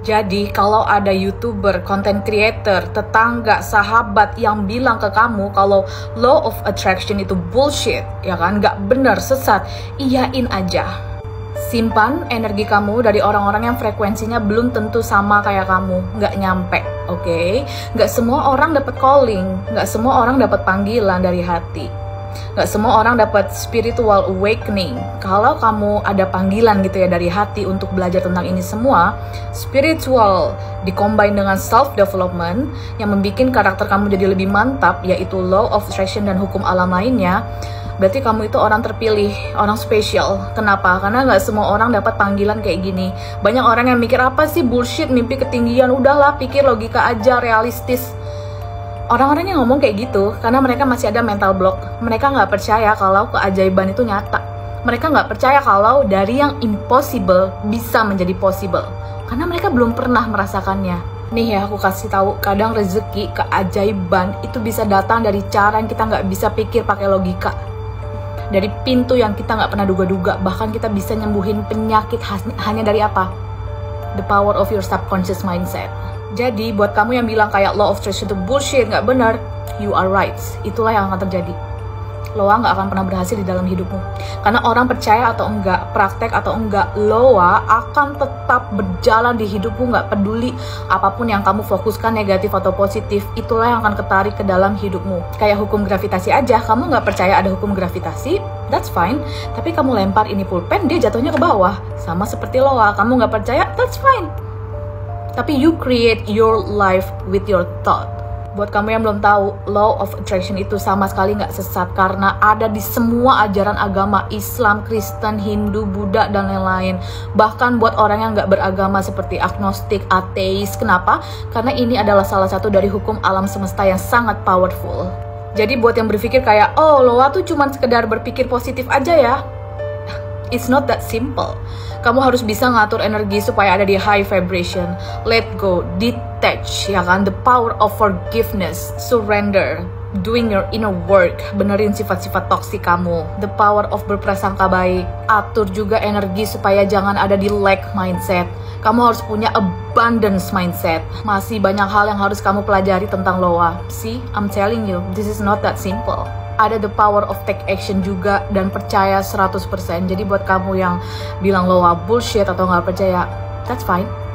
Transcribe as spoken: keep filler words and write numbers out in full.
Jadi kalau ada YouTuber, content creator, tetangga, sahabat yang bilang ke kamu kalau law of attraction itu bullshit, ya kan, nggak bener, sesat, iyain aja. Simpan energi kamu dari orang-orang yang frekuensinya belum tentu sama kayak kamu, nggak nyampe, oke? Okay? Nggak semua orang dapat calling, nggak semua orang dapat panggilan dari hati. Gak semua orang dapat spiritual awakening. Kalau kamu ada panggilan gitu ya dari hati untuk belajar tentang ini semua, spiritual dikombin dengan self development yang membuat karakter kamu jadi lebih mantap, yaitu law of attraction dan hukum alam lainnya, berarti kamu itu orang terpilih, orang spesial. Kenapa? Karena gak semua orang dapat panggilan kayak gini. Banyak orang yang mikir, apa sih bullshit, mimpi ketinggian, udahlah pikir logika aja, realistis. Orang-orang yang ngomong kayak gitu karena mereka masih ada mental block. Mereka nggak percaya kalau keajaiban itu nyata. Mereka nggak percaya kalau dari yang impossible bisa menjadi possible. Karena mereka belum pernah merasakannya. Nih ya, aku kasih tahu, kadang rezeki, keajaiban itu bisa datang dari cara yang kita nggak bisa pikir pakai logika. Dari pintu yang kita nggak pernah duga-duga. Bahkan kita bisa nyembuhin penyakit hanya dari apa? The power of your subconscious mindset. Jadi buat kamu yang bilang kayak law of attraction itu bullshit, nggak benar, you are right. Itulah yang akan terjadi. Loa nggak akan pernah berhasil di dalam hidupmu. Karena orang percaya atau enggak, praktek atau enggak, Loa akan tetap berjalan di hidupmu, nggak peduli apapun yang kamu fokuskan, negatif atau positif, itulah yang akan ketarik ke dalam hidupmu. Kayak hukum gravitasi aja, kamu nggak percaya ada hukum gravitasi, that's fine. Tapi kamu lempar ini pulpen, dia jatuhnya ke bawah. Sama seperti Loa, kamu nggak percaya, that's fine. Tapi you create your life with your thought. Buat kamu yang belum tahu, law of attraction itu sama sekali nggak sesat karena ada di semua ajaran agama Islam, Kristen, Hindu, Buddha, dan lain-lain. Bahkan buat orang yang nggak beragama seperti agnostik, ateis. Kenapa? Karena ini adalah salah satu dari hukum alam semesta yang sangat powerful. Jadi buat yang berpikir kayak, oh Loa tuh cuma sekedar berpikir positif aja ya. It's not that simple. Kamu harus bisa ngatur energi supaya ada di high vibration. Let go, detach, ya kan? The power of forgiveness, surrender, doing your inner work, benerin sifat-sifat toksik kamu. The power of berprasangka baik. Atur juga energi supaya jangan ada di lack mindset. Kamu harus punya abundance mindset. Masih banyak hal yang harus kamu pelajari tentang Loa. See, I'm telling you, this is not that simple. Ada the power of take action juga dan percaya seratus persen. Jadi buat kamu yang bilang Loa bullshit atau nggak percaya, that's fine.